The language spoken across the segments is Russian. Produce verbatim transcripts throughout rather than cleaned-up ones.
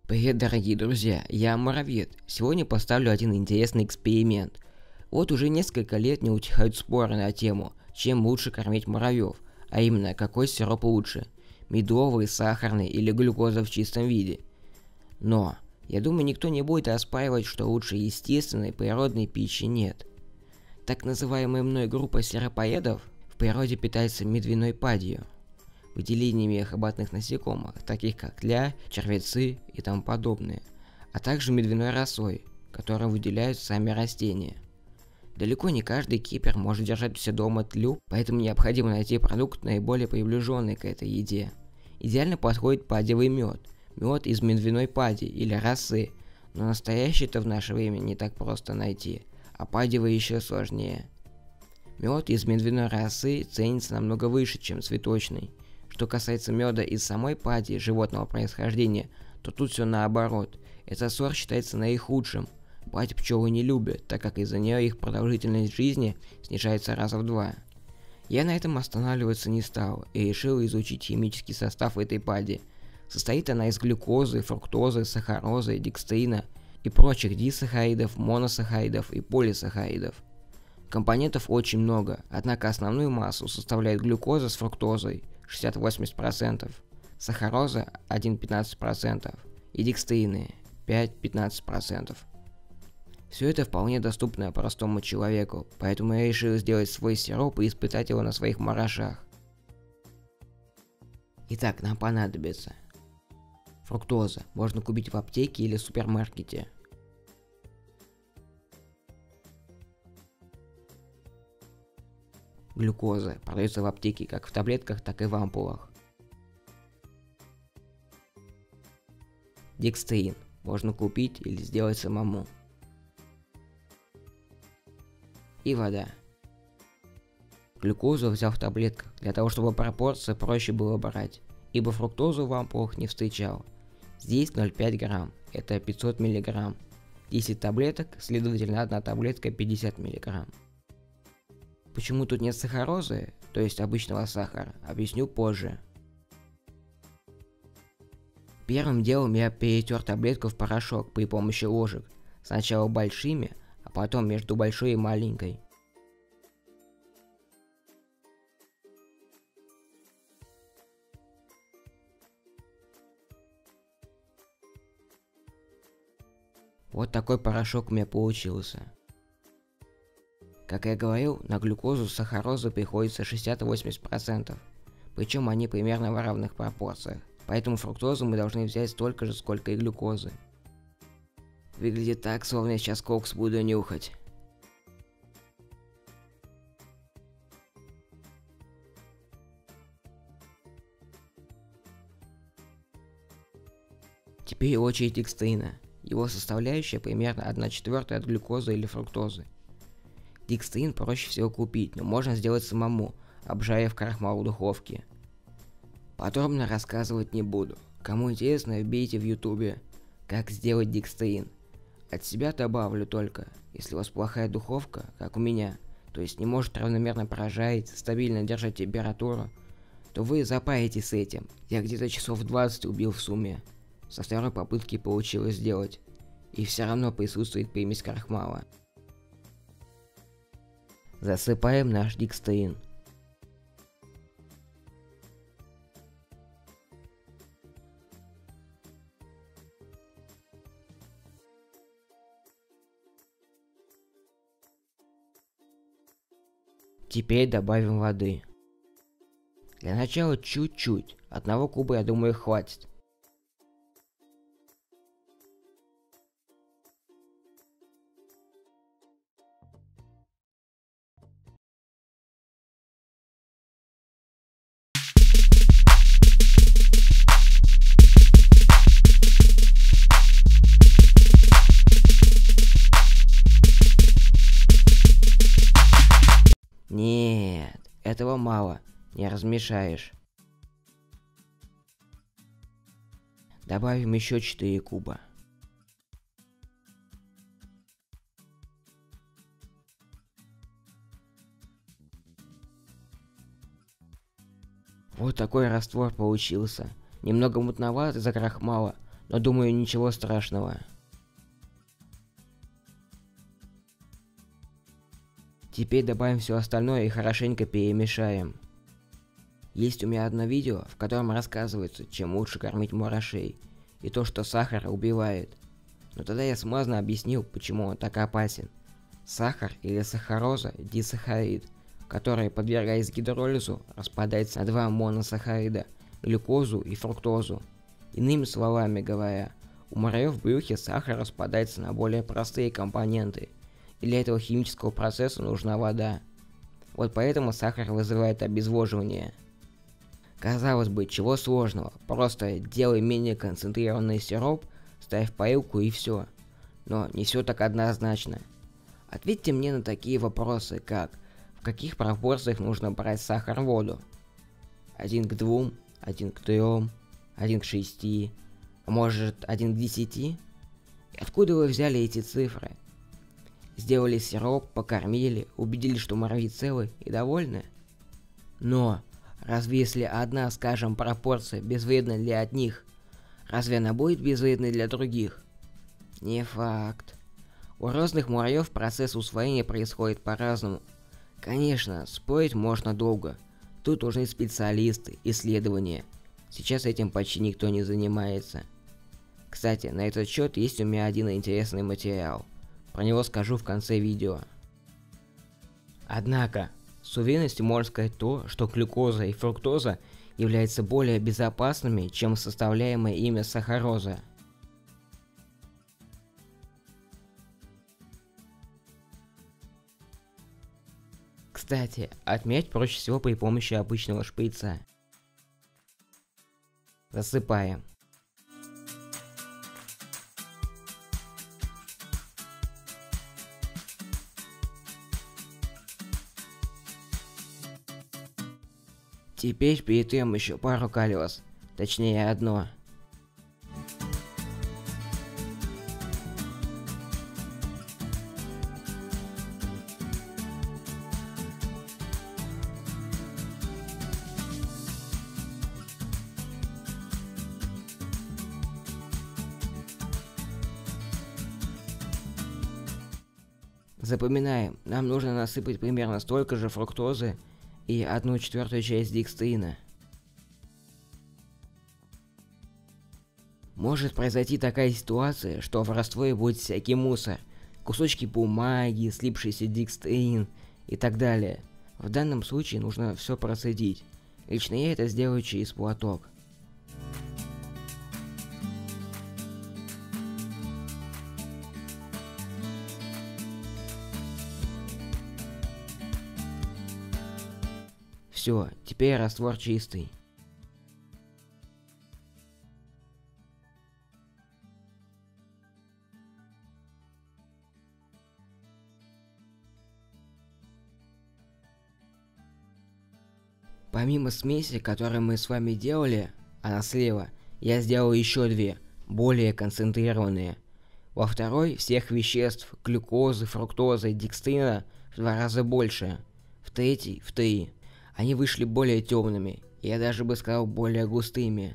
Привет, дорогие друзья, я Муравьед. Сегодня поставлю один интересный эксперимент. Вот уже несколько лет не утихают споры на тему, чем лучше кормить муравьев, а именно, какой сироп лучше, медовый, сахарный или глюкоза в чистом виде. Но, я думаю, никто не будет оспаривать, что лучше естественной природной пищи нет. Так называемая мной группа сиропоедов в природе питается медвяной падью, выделениями хоботных насекомых, таких как тля, червецы и тому подобное, а также медвяной росой, которую выделяют сами растения. Далеко не каждый кипер может держать у себя дома тлю, поэтому необходимо найти продукт, наиболее приближенный к этой еде. Идеально подходит падевый мед, мед из медвяной пади или росы, но настоящий-то в наше время не так просто найти, а падевый еще сложнее. Мед из медвяной росы ценится намного выше, чем цветочный. Что касается меда из самой пади животного происхождения, то тут все наоборот. Этот сорт считается наихудшим. Падь пчелы не любят, так как из-за нее их продолжительность жизни снижается раза в два. Я на этом останавливаться не стал и решил изучить химический состав этой пади. Состоит она из глюкозы, фруктозы, сахарозы, декстрина и прочих дисахаридов, моносахаридов и полисахаридов. Компонентов очень много, однако основную массу составляет глюкоза с фруктозой шестьдесят-восемьдесят процентов, сахароза один-пятнадцать процентов и декстрины пять-пятнадцать процентов. Все это вполне доступно простому человеку, поэтому я решил сделать свой сироп и испытать его на своих мурашах. Итак, нам понадобится фруктоза, можно купить в аптеке или супермаркете. Глюкоза продается в аптеке как в таблетках, так и в ампулах. Декстрин можно купить или сделать самому. И вода. Глюкозу взял в таблетках, для того чтобы пропорции проще было брать, ибо фруктозу в ампулах не встречал. Здесь ноль целых пять десятых грамм, это пятьсот миллиграмм. десять таблеток, следовательно одна таблетка пятьдесят миллиграмм. Почему тут нет сахарозы, то есть обычного сахара, объясню позже. Первым делом я перетер таблетку в порошок при помощи ложек, сначала большими, а потом между большой и маленькой. Вот такой порошок у меня получился. Как я говорил, на глюкозу с сахарозой приходится шестьдесят-восемьдесят процентов, причем они примерно в равных пропорциях, поэтому фруктозу мы должны взять столько же, сколько и глюкозы. Выглядит так, словно я сейчас кокс буду нюхать. Теперь очередь декстрина. Его составляющая примерно одна четвертая от глюкозы или фруктозы. Декстрин проще всего купить, но можно сделать самому, обжарив крахмал в духовке. Подробно рассказывать не буду. Кому интересно, вбейте в ютубе, как сделать декстрин. От себя добавлю только, если у вас плохая духовка, как у меня, то есть не может равномерно прожарить, стабильно держать температуру, то вы запаритесь с этим. Я где-то часов двадцать убил в сумме. Со второй попытки получилось сделать. И все равно присутствует примесь крахмала. Засыпаем наш декстрин. Теперь добавим воды. Для начала чуть-чуть, одного куба, я думаю, хватит. Нет, этого мало, не размешаешь. Добавим еще четыре куба. Вот такой раствор получился. Немного мутноват из-за крахмала, но думаю, ничего страшного. Теперь добавим все остальное и хорошенько перемешаем. Есть у меня одно видео, в котором рассказывается, чем лучше кормить мурашей, и то, что сахар убивает. Но тогда я смазно объяснил, почему он так опасен. Сахар или сахароза – дисахарид, который, подвергаясь гидролизу, распадается на два моносахарида – глюкозу и фруктозу. Иными словами говоря, у муравьев в брюхе сахар распадается на более простые компоненты, и для этого химического процесса нужна вода. Вот поэтому сахар вызывает обезвоживание. Казалось бы, чего сложного, просто делай менее концентрированный сироп, ставь поилку и все. Но не все так однозначно. Ответьте мне на такие вопросы, как в каких пропорциях нужно брать сахар в воду? один к двум, один к трем, один к шести, а может один к десяти? И откуда вы взяли эти цифры? Сделали сироп, покормили, убедились, что муравьи целы и довольны? Но разве если одна, скажем, пропорция безвредна для одних, разве она будет безвредной для других? Не факт. У разных муравьев процесс усвоения происходит по-разному. Конечно, спорить можно долго. Тут нужны специалисты, исследования. Сейчас этим почти никто не занимается. Кстати, на этот счет есть у меня один интересный материал. Про него скажу в конце видео. Однако, с уверенностью можно сказать то, что глюкоза и фруктоза являются более безопасными, чем составляемая ими сахароза. Кстати, отмерять проще всего при помощи обычного шприца. Засыпаем. Теперь перетрем еще пару колес, точнее одно. Запоминаем, нам нужно насыпать примерно столько же фруктозы и одну четвертую часть декстрина. Может произойти такая ситуация, что в растворе будет всякий мусор, кусочки бумаги, слипшийся декстрин и так далее. В данном случае нужно все процедить. Лично я это сделаю через платок. Все, теперь раствор чистый. Помимо смеси, которую мы с вами делали, она слева, я сделал еще две, более концентрированные. Во второй всех веществ, глюкозы, фруктозы, декстрина в два раза больше. В третьей в три. Они вышли более темными, я даже бы сказал более густыми.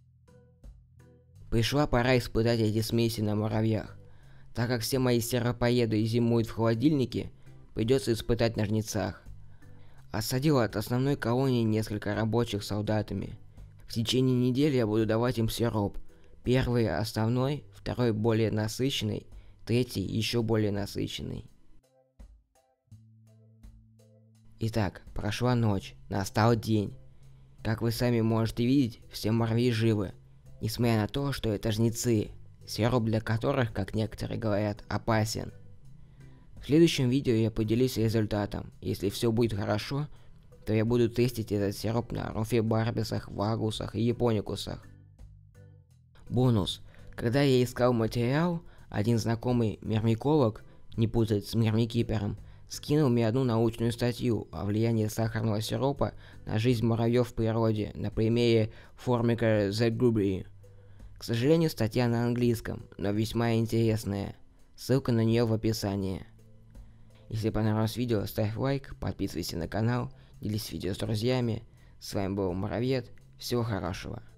Пришла пора испытать эти смеси на муравьях. Так как все мои сиропоеды зимуют в холодильнике, придется испытать на жнецах. Осадил от основной колонии несколько рабочих солдатами. В течение недели я буду давать им сироп. Первый основной, второй более насыщенный, третий еще более насыщенный. Итак, прошла ночь, настал день. Как вы сами можете видеть, все муравьи живы, несмотря на то, что это жнецы, сироп для которых, как некоторые говорят, опасен. В следующем видео я поделюсь результатом. Если все будет хорошо, то я буду тестить этот сироп на руфибарбисах, вагусах и японикусах. Бонус. Когда я искал материал, один знакомый мирмиколог, не путать с мирмикипером, скинул мне одну научную статью о влиянии сахарного сиропа на жизнь муравьев в природе на примере Formica zegubi. К сожалению, статья на английском, но весьма интересная. Ссылка на нее в описании. Если понравилось видео, ставь лайк, подписывайся на канал, делись видео с друзьями. С вами был Муравьед. Всего хорошего.